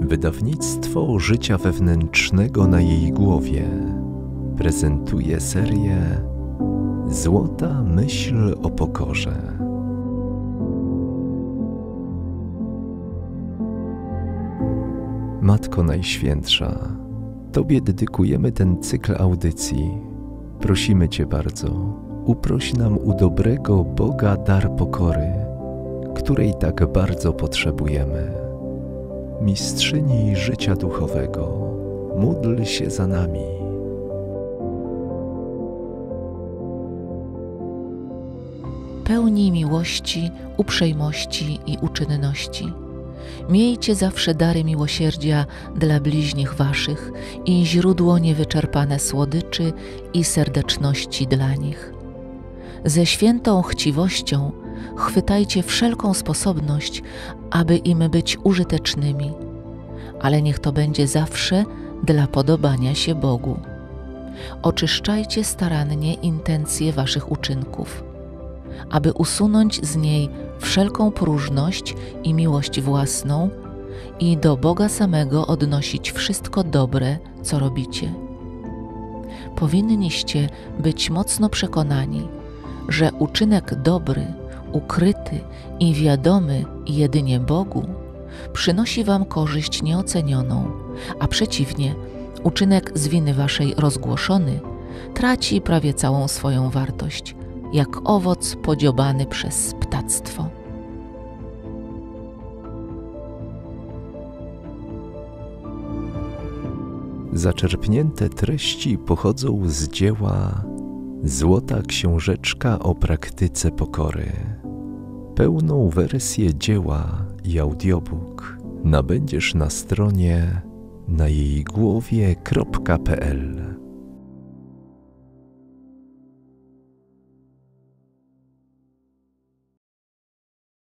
Wydawnictwo Życia Wewnętrznego na jej głowie prezentuje serię Złota myśl o pokorze. Matko Najświętsza, Tobie dedykujemy ten cykl audycji. Prosimy Cię bardzo, uproś nam u dobrego Boga dar pokory, której tak bardzo potrzebujemy. Mistrzyni życia duchowego, módl się za nami. Pełni miłości, uprzejmości i uczynności. Miejcie zawsze dary miłosierdzia dla bliźnich waszych i źródło niewyczerpane słodyczy i serdeczności dla nich. Ze świętą chciwością chwytajcie wszelką sposobność, aby im być użytecznymi, ale niech to będzie zawsze dla podobania się Bogu. Oczyszczajcie starannie intencje waszych uczynków, aby usunąć z niej wszelką próżność i miłość własną i do Boga samego odnosić wszystko dobre, co robicie. Powinniście być mocno przekonani, że uczynek dobry, ukryty i wiadomy jedynie Bogu przynosi wam korzyść nieocenioną, a przeciwnie, uczynek z winy waszej rozgłoszony traci prawie całą swoją wartość, jak owoc podziobany przez ptactwo. Zaczerpnięte treści pochodzą z dzieła Złota Książeczka o praktyce pokory. Pełną wersję dzieła i audiobook nabędziesz na stronie najejgłowie.pl.